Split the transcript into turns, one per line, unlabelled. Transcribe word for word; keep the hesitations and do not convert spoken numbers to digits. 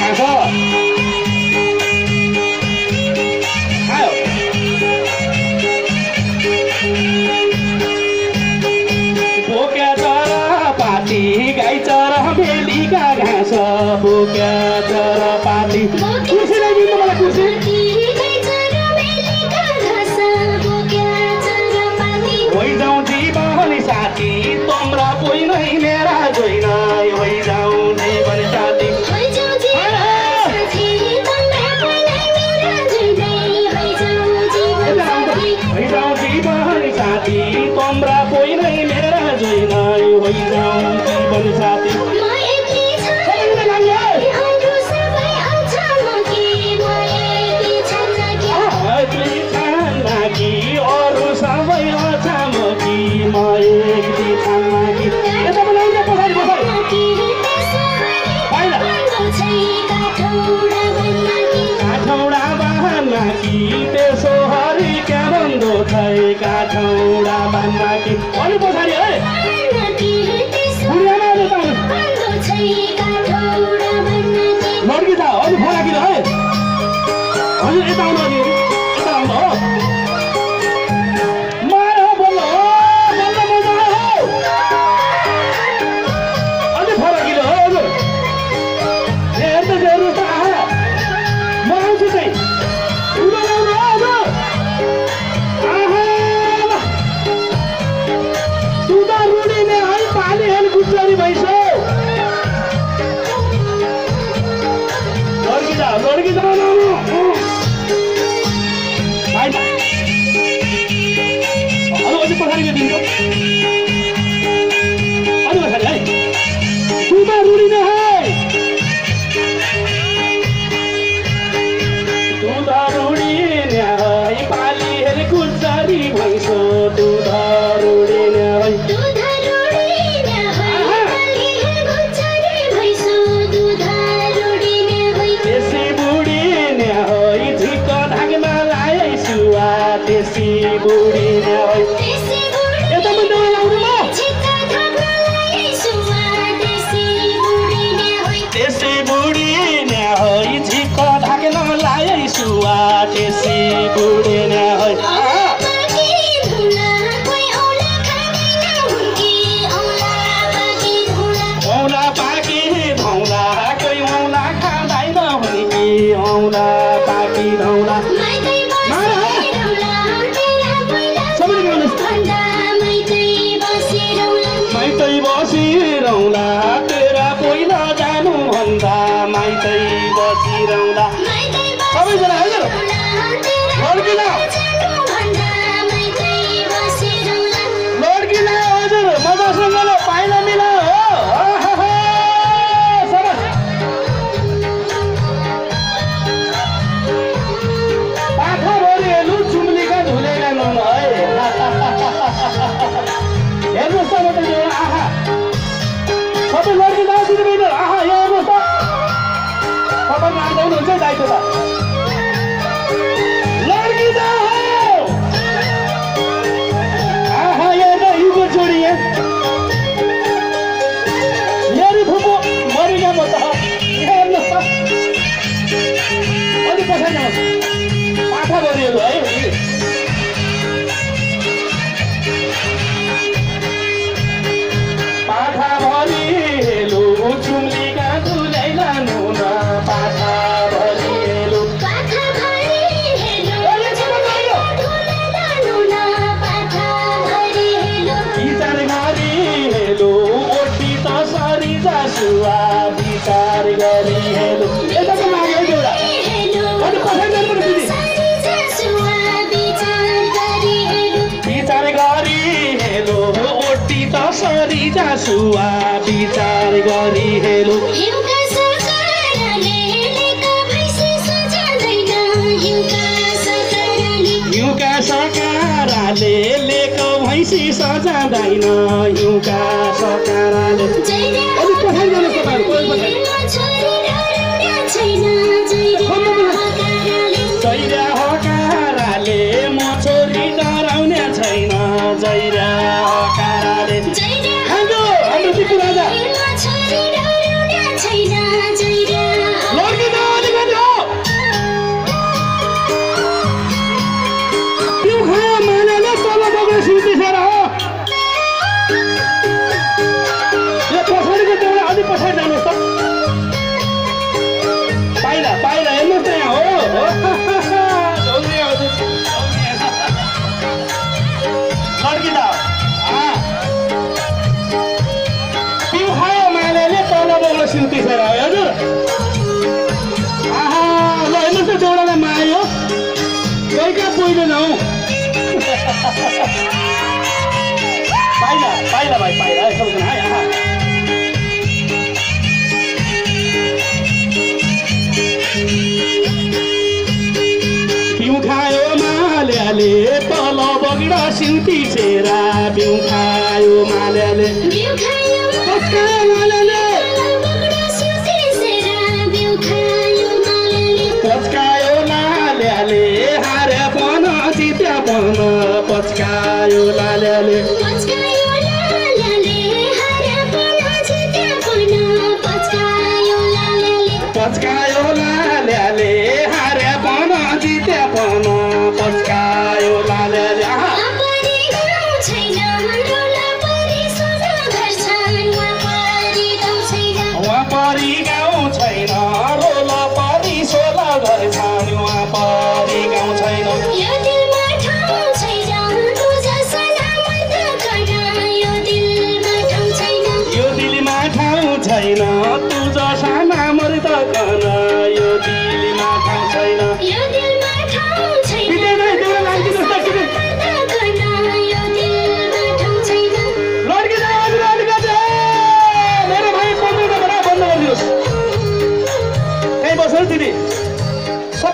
घाँस आयो बोक्या चरा पाती गाई चरा बेलीका घाँस बोक्या चरा पाती खुसी लाग्यो मलाई खुसी होइजाउँ जीवन साथी तम्रा कोही नै मेरा जोइन होइजाउँ जीवन साथी होइजाउँ जीवन साथी तम्रा कोही नै मेरा जोइन होइजाउँ जीवन साथी अरू सबै अछामकी म एकटी छामकी यता बोलाउँदा पछाडि पछाडि काठौडा बान्नाकी त्यसो हरि क्या बन्दो छै काठौडा बान्नाकी अलि पछाडि है बुढियामा लड्की छ अलि फराकिलो है हजुर यता आउनु अलि यता आउनु हो लड्की जाऊ अलि पछाडि दिन्छ अलि पछाडि है सुधा रुडिने है दुधा रुडिने है पालिहेर गुल्छरी भैँसो दुधा रुडिने है देसी बुढीले है यता पनि दौड आउनु म देसी बुढीले है झिक्क ढाक्न लाए सुवा देसी बुढीले है औला पाकी धौला कोही औला खाँदैन हुने औला पाकी धौला माइतै बसिरौला तेरा पहिला जानु भन्दा माइतै बसिरौला सबैजना हजुर लड्किला लड्किला हजुर मजासँग पाइला मिला हो पाखा भरिहेलु चुम्लीका झुलेका नुन है हेर्नुहोस् त म त यो आहा सबै लड्की दाउ दिदीबहिनी आहा यो हेर्नुहोस् त तपाईँ मान्दै हुनुहुन्छ दाइको त लड्की दाउ हो आहा हेर्न हिउँको छोडी मेरो फुपू मरिगा म त हेर्नुहोस् त अलि पछाडि जानुहोस् पाखा गरिएको है पाखा भरिहेलु चुम्लीका दुलैला नुन पाखा भरिहेलु विचार गरिहेलु ओटी त सरी जासुवा विचार गरिहेलु यताको लाग्यो एउटा अनि पछाडि जानुपर्छ दिदी विचार गरिहेलु ओटी त सरी जासुवा विचार गरिहेलु हिउँका सकाराले लेक भैँसी सजाँदैन हिउँका सकाराले अलि पछाडि जानुहोस् तपाईँहरू जैरा हकाराले म छोरी डराउने छैन जैरा हकाराले हाम्रो हाम्रो टिपु राजा लड्की सिउती सर हो यो पछाडिको देउडा अलि पछाडि जानुहोस् त पाइला पाइला हेर्नुहोस् त यहाँ हो लड्की त पिउ खायो मालेले तल बोक्न सिउती सर हो हजुर आहा ल हेर्नुहोस् त देउडालाई मायो कोही कहाँ पुग्दैन हौ पाइला पाइला भाइ पाइला है सबैजना है आहा पिउ खायो माल्याले तल बगिड सिउती छेरा पिउ खायो माल्याले पस्कायो माल्याले पस्कायो लाल्याले हारे पन जित्या पन पस्कायो लाल्याले पस्कायो लाल्याले हारे पन जित्या पन पस्कायो लाल्याले वहाँ परि गाउँ छैन रोल परि सोल घर छन् वहाँ परि गाउँ छैन
यो दिलमा ठाउँ छैन तुझ सलामत गर्न यो दिलमा ठाउँ छैन
यो दिलमा ठाउँ छैन तुझ साना मर्द गर्न